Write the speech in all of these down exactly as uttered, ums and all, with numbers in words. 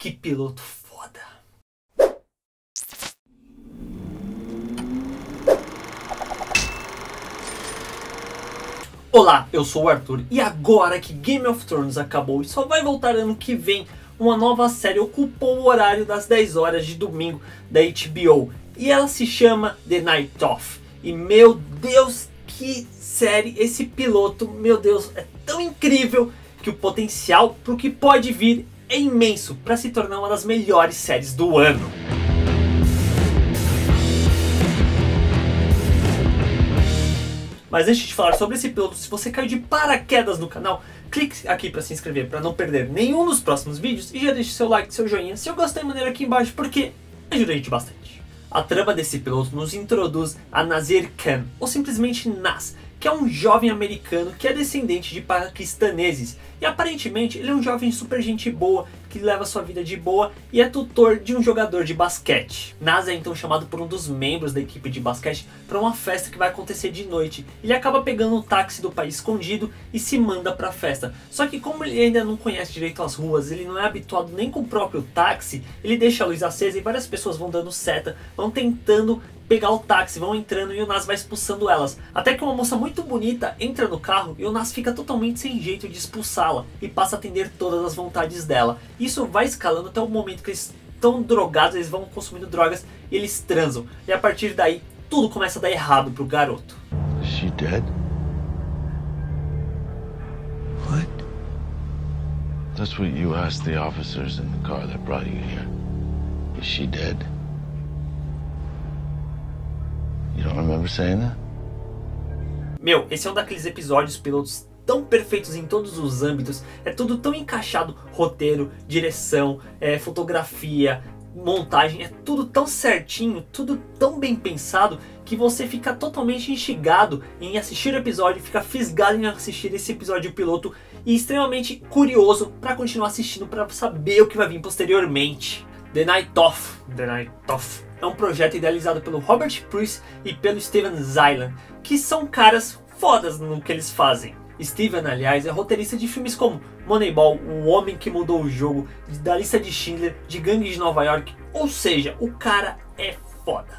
Que piloto foda. Olá, eu sou o Arthur e agora que Game of Thrones acabou e só vai voltar ano que vem, uma nova série ocupou o horário das dez horas de domingo da H B O e ela se chama The Night Of. E meu Deus, que série! Esse piloto, meu Deus, é tão incrível que o potencial para o que pode vir é imenso para se tornar uma das melhores séries do ano. Mas antes de falar sobre esse piloto, se você caiu de paraquedas no canal, clique aqui para se inscrever para não perder nenhum dos próximos vídeos e já deixe seu like, seu joinha, se eu gostei maneiro aqui embaixo, porque ajuda a gente bastante. A trama desse piloto nos introduz a Nasir Khan, ou simplesmente Nas, que é um jovem americano que é descendente de paquistaneses e aparentemente ele é um jovem super gente boa que leva sua vida de boa e é tutor de um jogador de basquete. Nas é então chamado por um dos membros da equipe de basquete para uma festa que vai acontecer de noite. Ele acaba pegando um táxi do país escondido e se manda para a festa. Só que como ele ainda não conhece direito as ruas, ele não é habituado nem com o próprio táxi, ele deixa a luz acesa e várias pessoas vão dando seta, vão tentando pegar o táxi, vão entrando e o Nas vai expulsando elas. Até que uma moça muito bonita entra no carro e o Nas fica totalmente sem jeito de expulsá-la e passa a atender todas as vontades dela. Isso vai escalando até o momento que eles estão drogados, eles vão consumindo drogas e eles transam. E a partir daí tudo começa a dar errado pro garoto. Is she dead? What? That's what you asked the officers in the car that brought you here. Is she dead? You don't remember saying that? Meu, esse é um daqueles episódios pilotos tão perfeitos em todos os âmbitos, é tudo tão encaixado, roteiro, direção, é, fotografia, montagem, é tudo tão certinho, tudo tão bem pensado que você fica totalmente instigado em assistir o episódio, fica fisgado em assistir esse episódio piloto e extremamente curioso para continuar assistindo para saber o que vai vir posteriormente. The Night Of, The Night Of é um projeto idealizado pelo Robert Priest e pelo Steven Zaillian, que são caras fodas no que eles fazem. Steven, aliás, é roteirista de filmes como Moneyball, O Homem que Mudou o Jogo, da Lista de Schindler, de Gangue de Nova York, ou seja, o cara é foda.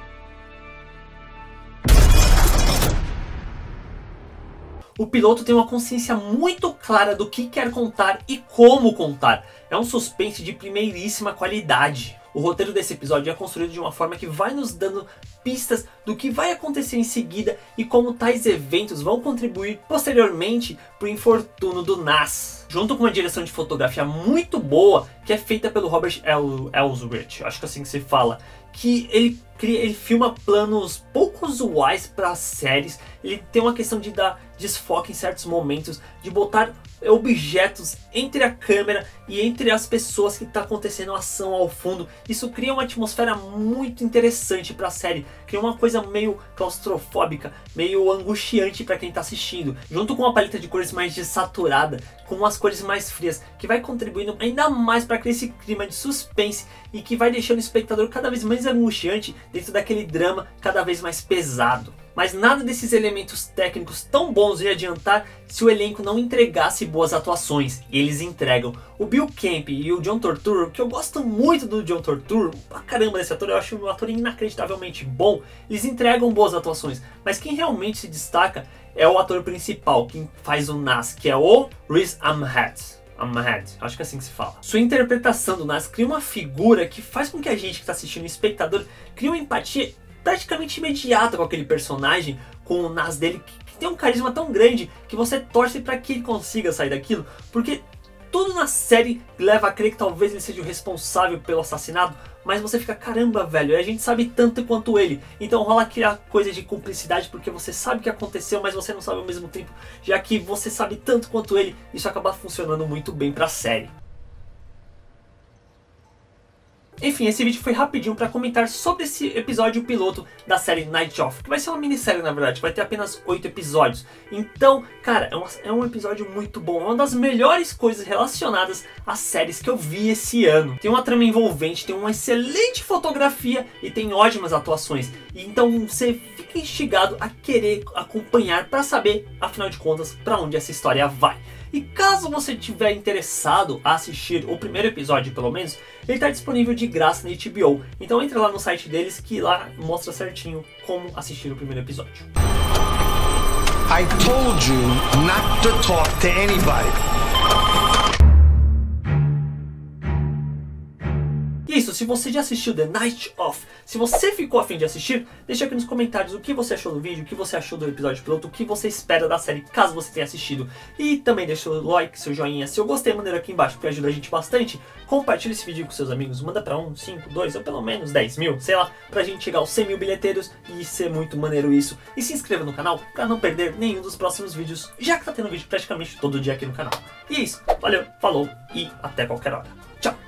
O piloto tem uma consciência muito clara do que quer contar e como contar. É um suspense de primeiríssima qualidade. O roteiro desse episódio é construído de uma forma que vai nos dando pistas do que vai acontecer em seguida e como tais eventos vão contribuir posteriormente para o infortúnio do Nas. Junto com uma direção de fotografia muito boa, que é feita pelo Robert El Elswit, acho que assim que se fala, que ele, cria, ele filma planos pouco usuais para as séries, ele tem uma questão de dar desfoque em certos momentos, de botar objetos entre a câmera e entre as pessoas que está acontecendo a ação ao fundo. Isso cria uma atmosfera muito interessante para a série, cria uma coisa meio claustrofóbica, meio angustiante para quem está assistindo, junto com uma paleta de cores mais desaturada, com umas cores mais frias, que vai contribuindo ainda mais para criar esse clima de suspense e que vai deixando o espectador cada vez mais angustiante dentro daquele drama cada vez mais pesado. Mas nada desses elementos técnicos tão bons ia adiantar se o elenco não entregasse boas atuações. E eles entregam. O Bill Camp e o John Turturro, que eu gosto muito do John Turturro, pra caramba desse ator, eu acho um ator inacreditavelmente bom, eles entregam boas atuações. Mas quem realmente se destaca é o ator principal, quem faz o Nas, que é o Riz Ahmed. Ahmed, acho que é assim que se fala. Sua interpretação do Nas cria uma figura que faz com que a gente que está assistindo, o espectador, crie uma empatia praticamente imediata com aquele personagem, com o Nas dele, que, que tem um carisma tão grande que você torce para que ele consiga sair daquilo, porque tudo na série leva a crer que talvez ele seja o responsável pelo assassinato, mas você fica, caramba, velho, a gente sabe tanto quanto ele, então rola aquela coisa de cumplicidade, porque você sabe o que aconteceu, mas você não sabe ao mesmo tempo, já que você sabe tanto quanto ele, isso acaba funcionando muito bem pra série. Enfim, esse vídeo foi rapidinho para comentar sobre esse episódio piloto da série Night Of, que vai ser uma minissérie na verdade, vai ter apenas oito episódios. Então, cara, é, uma, é um episódio muito bom, é uma das melhores coisas relacionadas às séries que eu vi esse ano. Tem uma trama envolvente, tem uma excelente fotografia e tem ótimas atuações. Então você fica instigado a querer acompanhar para saber, afinal de contas, para onde essa história vai. E caso você estiver interessado a assistir o primeiro episódio, pelo menos, ele está disponível de graça na H B O. Então entra lá no site deles que lá mostra certinho como assistir o primeiro episódio. I told you not to talk to anybody. Isso, se você já assistiu The Night Of, se você ficou a fim de assistir, deixa aqui nos comentários o que você achou do vídeo, o que você achou do episódio piloto, o que você espera da série, caso você tenha assistido. E também deixa o like, seu joinha, se eu gostei, maneiro aqui embaixo, porque ajuda a gente bastante. Compartilha esse vídeo com seus amigos, manda pra um, cinco, dois ou pelo menos dez mil, sei lá, pra gente chegar aos cem mil bilheteiros e ser muito maneiro isso. E se inscreva no canal pra não perder nenhum dos próximos vídeos, já que tá tendo vídeo praticamente todo dia aqui no canal. E é isso, valeu, falou e até qualquer hora. Tchau!